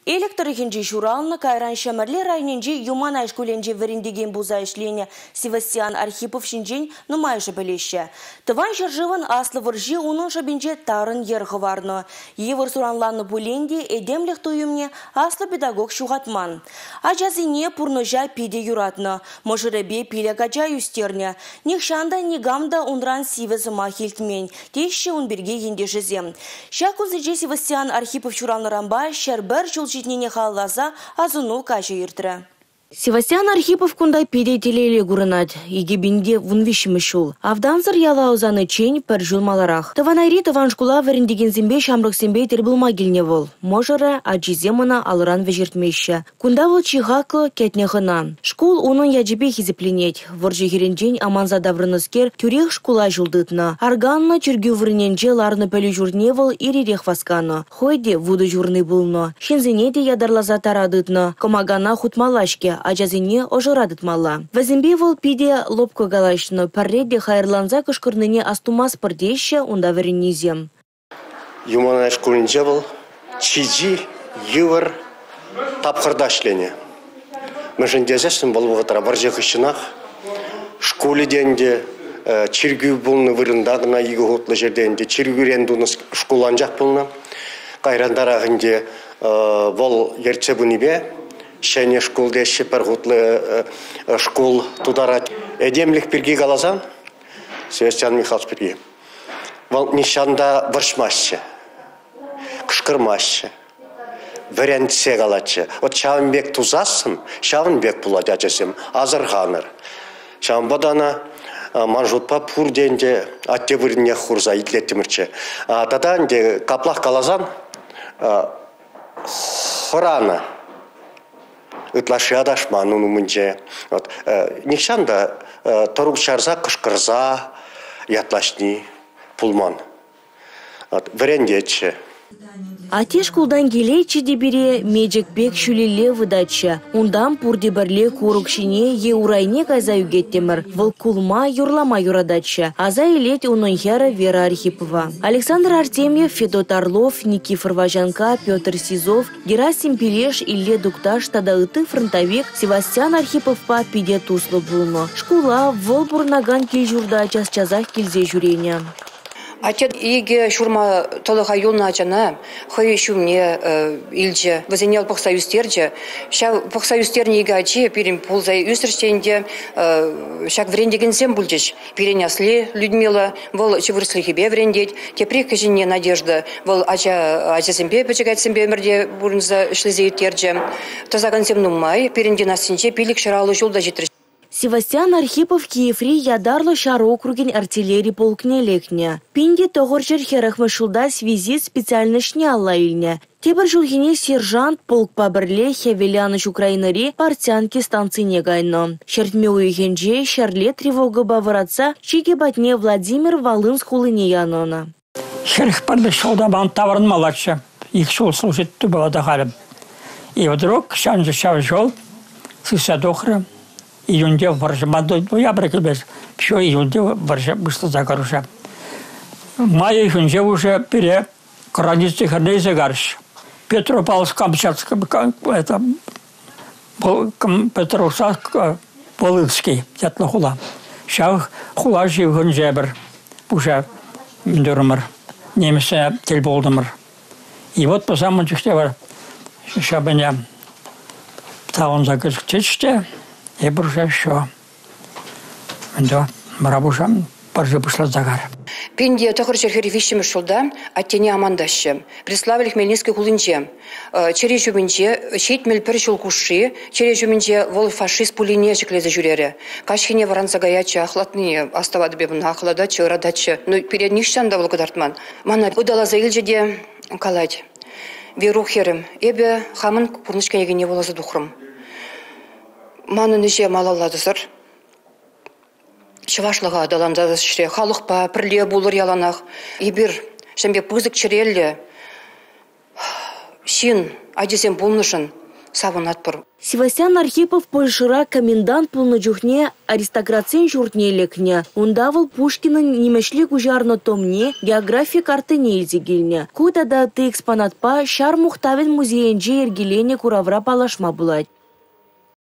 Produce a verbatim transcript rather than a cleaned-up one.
Электрихинжи шуралны кайран шамарле райнинжи юман айшкуленжи вериндеген буза ишлене Севастьян Архипов шинжен нумайшы білеші. Тыван жыржыван аслы выржи унын шабинже тарын ерғы варны. Евір суранланы буленде эдемлік туюмне аслы педагог шуғатман. Ажазине пурножа пиде юратны. Можыребе пиле гача юстерне. Нихшанда нигамда унран сивезыма хилтмен. Теші унберге ендешізем. Шакузыже Севастьян Архипов шуранлы рамба шербер жыл житнене халлаза азыну качы иртірі. Севастьян Архипов кундай пиде телеле гурынат, иге бинде вунвишімі шул. Авданзыр яла озаны чень пір жыл маларах. Таванайри таван шкула варендеген зімбе шамрық зімбе тербілма гелне вол. Можыры аджиземына алыран вежертмеші. Кунда вол чихаклы кетнехына. Шкул унын яджибе хизепленет. Выржы херенжен аманза даврыныскер тюрех шкула жулдытна. Арганна чүргю вырненже ларны пөлі журне вол ирирех васканы. Хойде вуды журны булны. Шензенеде ядарлаза тарадытны. Комагана хутмалашке. Ажазине ожырадыт мала. Вазимбе вол пиде лобко галашны парреде хайрланза кышкырныне астумас пырдеще унда веренизем. Юмана школинже вол чиджи ювар тапқырдашлене. Мәжіндезесін бол бұғытыра бар жеқышынақ школы денде чиргü болны вырындадына егі ғотлы жерденде чиргü рендуны школанжақ болны. Қайрандарағынде бол ерце бұнибе Шәне школде шепер ғутлы школ тударат. Эдемлік бірге қалазан, Севастьян Михайлович бірге. Вал нишанда варшмашы, кышкырмашы, варендсе қалатшы. Вот Шавынбек тузасын, Шавынбек болады әжесем, азырғаныр. Шавынбадана манжутпа пұр дейінде атте вырынне құрза итлеттімірчі. Тадан де каплақ қалазан, хораны. Ытлашы адашман уны мүнже. Нишанда торук чарза кышкырза ятлашни пулман. Варендетші. Ате шкулдан келейчі дебере меджікбек шүлеле выдачы. Ундан пурде бірле курукшине е урайне кайза югеттемір. Выл кулма юрлама юрадачы. Аза елет унын хера Вера Архипова. Александр Артемьев, Федот Орлов, Никифор Важанка, Петр Сизов, Герасим Пелеш, Илле Дукташ, Тадауты фронтовик, Севастьян Архипов па пиде туслы булно. Шкула выл бурнаган кей журда час-чазах келзе жүрения. Атет иге шурма толыға юлна ачана, хой шумне илже, вазенел похсаюстерже, ша похсаюстерне иге ачи, пирим пулзай юстерштенде, шак врендеген зем бульдеш, перенясли Людмила, вол чевырсли хибе врендеть, тепри кажине надежда, вол ача ача зембе печегать зембе мерде бурнза шлезеютерже, тазаган зем нумай, перендена синче пилик шаралу жулда житреш. Севастьян Архипов Киеври ядарлы шар округен артиллерии полкне лекне. Пинде тогорчер херахмы шулда связит специально шнялла илне. Тебір жылгене сержант полк пабірле хевеляныш Украинари партянки станции негайно. Шертме уйхенже шарле тревога бавыратса чиге батне Владимир Волын с хулыне янона. Шерх парлы шулда бан таврын малача. Их шул служит тубала дахарым. И вдруг шанжа шав жол, сыса дохра. Июнде варжамадой, я брекебез, все июнде варжа быстро загоруша. Мая июнде уже пере границы хранейся гарш. Петропавловск, Камчатск, это Петровск, Волынский, это хула. Сейчас хула жив гонжебер, уже мендурмар, немесе тельболдамар. И вот по самому чехтевар, шабаня, таван загрузчечте. Я буржа еще. Да, марабушам паржа пошла загар. Пинде тохорчер херевищем шулда, аттене амандащем. Преславили Хмельницкий кулинче. Через жуминче, щит мельпер шулкуши, через жуминче вол фашист пулине чеклезе жюрере. Кашхине варанца гаяча охлатные, остават бебна охладача, радача. Но перед них шанда волгодартман. Мана удала за ильжеде калать. Верухерем, эбе хамын пурнышка егене волаза духрым. Маны неше малаладысыр. Шывашлыға адаланда шыре халықпа, пірле болыр яланақ. Ебір, шамбе пызык чырелі. Шин, адесен болнышын. савынат пыр. Севастьян Архипов Польшыра комендант пулны жухне аристокрацин журтне лекне. Ундавыл Пушкинын немешлик ужарно томне география картыне илзегилне. Куда да ты экспонатпа шар мухтавен музейнже ергелене куравра палашма булать.